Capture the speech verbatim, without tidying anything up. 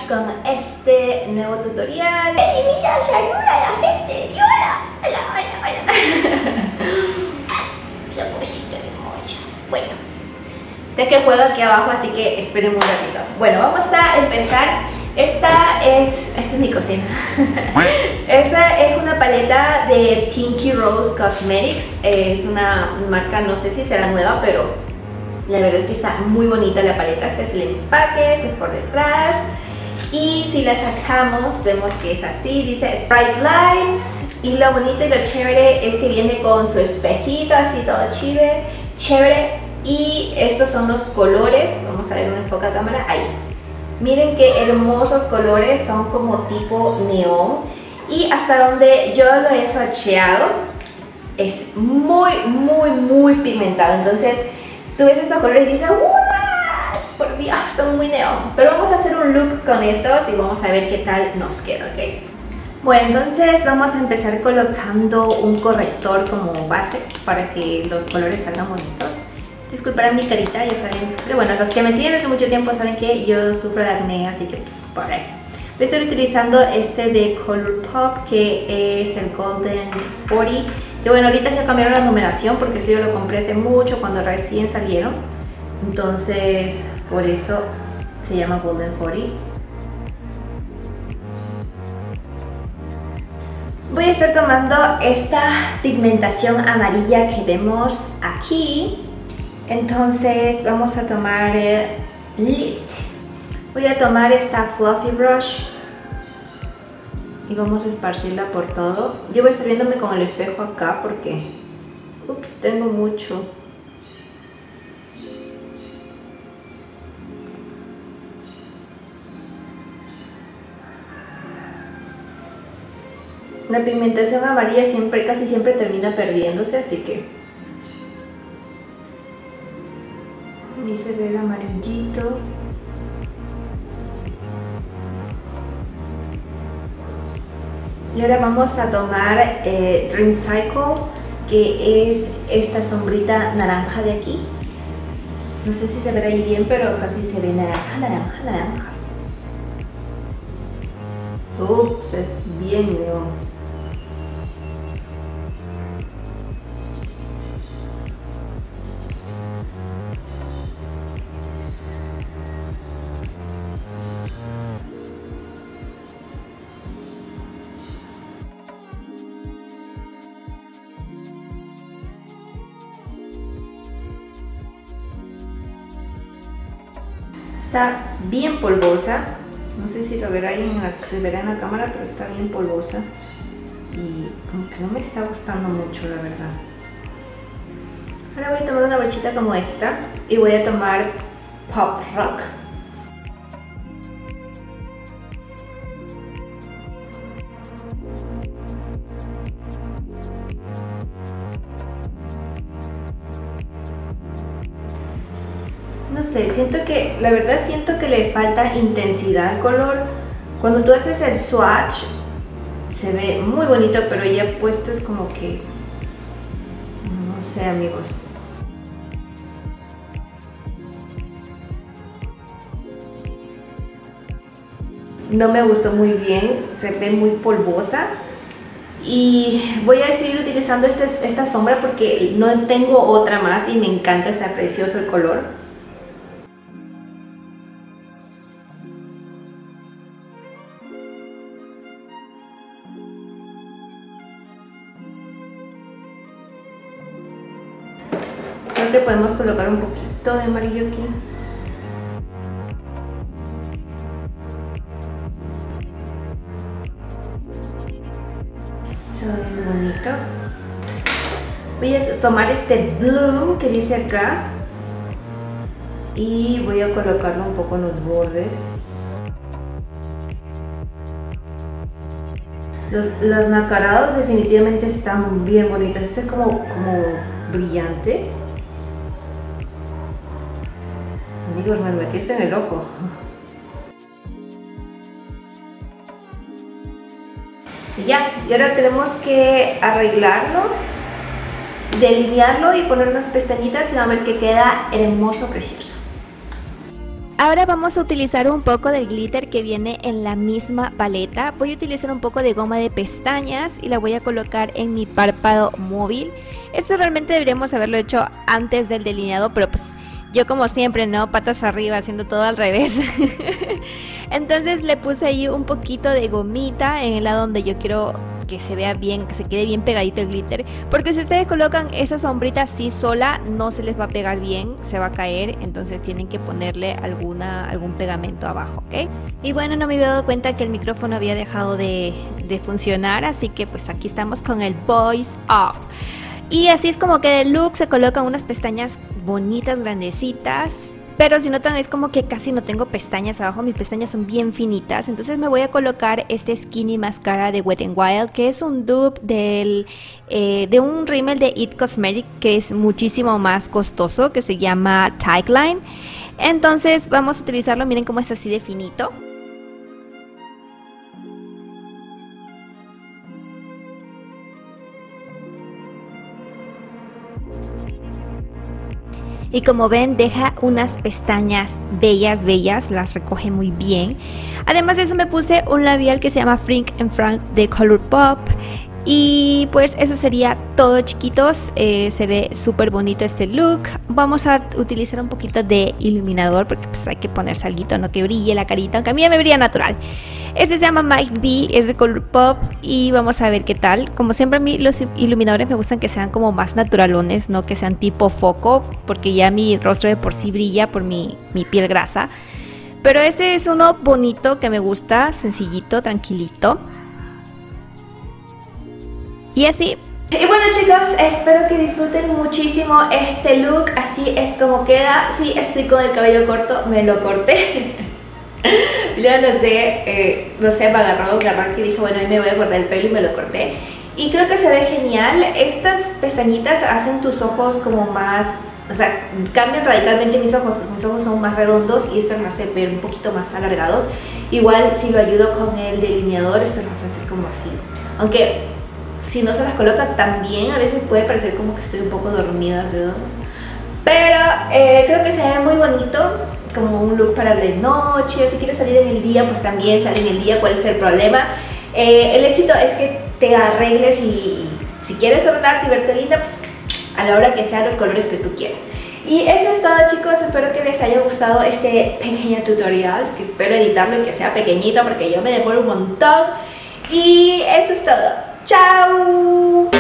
con este nuevo tutorial. ¡Hey, mira, saluda a la gente! ¡Y hola! ¡Hola, hola, hola! Esa cosita hermosa. Bueno, ya que juego aquí abajo, así que esperen un ratito. Bueno, vamos a empezar. Esta es, esta es mi cocina. Esta es una paleta de Pinky Rose Cosmetics. Es una marca, no sé si será nueva, pero la verdad es que está muy bonita la paleta. Este es el empaque, este es por detrás. Y si la sacamos, vemos que es así. Dice Sprite Lights. Y lo bonito y lo chévere es que viene con su espejito, así todo chévere. chévere. Y estos son los colores. Vamos a ver un enfoque a cámara. Ahí. Miren qué hermosos colores. Son como tipo neón. Y hasta donde yo lo he swatcheado, es muy, muy, muy pigmentado. Entonces, tú ves estos colores y dices, ¡wow! Por Dios, son muy neón. Pero vamos a hacer un look con estos y vamos a ver qué tal nos queda, ¿ok? Bueno, entonces vamos a empezar colocando un corrector como base para que los colores salgan bonitos. Disculparán mi carita, ya saben que, bueno, los que me siguen desde mucho tiempo saben que yo sufro de acné, así que pues por eso. Estoy utilizando este de Colourpop, que es el Golden cuarenta. Que bueno, ahorita ya cambiaron la numeración porque eso yo lo compré hace mucho, cuando recién salieron. Entonces, por eso se llama Golden cuarenta. Voy a estar tomando esta pigmentación amarilla que vemos aquí. Entonces, vamos a tomar eh, Lit. Voy a tomar esta Fluffy Brush y vamos a esparcirla por todo. Yo voy a estar viéndome con el espejo acá porque, ups, tengo mucho. La pigmentación amarilla siempre, casi siempre termina perdiéndose, así que ahí se ve el amarillito. Y ahora vamos a tomar eh, Dream Cycle, que es esta sombrita naranja de aquí. No sé si se verá ahí bien, pero casi se ve naranja, naranja, naranja. Ups, es bien neón. Está bien polvosa, no sé si lo verá ahí en la, se verá en la cámara, pero está bien polvosa y como que no me está gustando mucho, la verdad. Ahora voy a tomar una brochita como esta y voy a tomar Pop Rock. No sé, siento que, la verdad siento que le falta intensidad al color. Cuando tú haces el swatch se ve muy bonito, pero ya puesto es como que, no sé, amigos. No me gustó muy bien, se ve muy polvosa. Y voy a seguir utilizando este, esta sombra porque no tengo otra más y me encanta, está precioso el color. Creo que podemos colocar un poquito de amarillo aquí. Se va viendo bonito. Voy a tomar este Bloom que dice acá y voy a colocarlo un poco en los bordes. Los, los nacarados definitivamente están bien bonitos. Este es como, como brillante. Amigos, me metiste en el ojo. Y ya, y ahora tenemos que arreglarlo, delinearlo y poner unas pestañitas y van a ver que queda hermoso, precioso. Ahora vamos a utilizar un poco del glitter que viene en la misma paleta. Voy a utilizar un poco de goma de pestañas y la voy a colocar en mi párpado móvil. Esto realmente deberíamos haberlo hecho antes del delineado, pero pues yo como siempre, ¿no? Patas arriba, haciendo todo al revés. Entonces le puse ahí un poquito de gomita en el lado donde yo quiero que se vea bien, que se quede bien pegadito el glitter, porque si ustedes colocan esa sombrita así sola no se les va a pegar bien, se va a caer, entonces tienen que ponerle alguna, algún pegamento abajo, ¿ok? Y bueno, no me había dado cuenta que el micrófono había dejado de, de funcionar, así que pues aquí estamos con el voice off. Y así es como que el look. Se colocan unas pestañas bonitas, grandecitas. Pero si notan es como que casi no tengo pestañas abajo, mis pestañas son bien finitas. Entonces me voy a colocar este Skinny Mascara de Wet n Wild, que es un dupe del, eh, de un rímel de It Cosmetics que es muchísimo más costoso, que se llama Tightline. Entonces vamos a utilizarlo, miren cómo es así de finito. Y como ven, deja unas pestañas bellas, bellas, las recoge muy bien. Además de eso me puse un labial que se llama Frank and Frank de Colourpop. Y pues eso sería todo, chiquitos. eh, Se ve súper bonito este look. Vamos a utilizar un poquito de iluminador porque pues hay que ponerse algo, no que brille la carita, aunque a mí me brilla natural. Este se llama Mike B, es de Colourpop y vamos a ver qué tal. Como siempre a mí los iluminadores me gustan que sean como más naturalones, no que sean tipo foco, porque ya mi rostro de por sí brilla por mi, mi piel grasa. Pero este es uno bonito que me gusta, sencillito, tranquilito. Y así. Y bueno, chicos, espero que disfruten muchísimo este look. Así es como queda. Sí, estoy con el cabello corto, me lo corté. Yo no sé, eh, no sé, me agarró un arranque y dije, bueno, ahí me voy a cortar el pelo y me lo corté. Y creo que se ve genial. Estas pestañitas hacen tus ojos como más, o sea, cambian radicalmente mis ojos, porque mis ojos son más redondos y estas las hace ver un poquito más alargados. Igual si lo ayudo con el delineador, esto los hace así como así. Aunque si no se las coloca tan bien, a veces puede parecer como que estoy un poco dormida, ¿sí? Pero eh, creo que se ve muy bonito, como un look para la noche. O si quieres salir en el día, pues también sale en el día. ¿Cuál es el problema? Eh, el éxito es que te arregles y, y si quieres arreglarte y verte linda, pues a la hora que sean los colores que tú quieras. Y eso es todo, chicos. Espero que les haya gustado este pequeño tutorial, que espero editarlo y que sea pequeñito porque yo me demoro un montón. Y eso es todo. ¡Chao!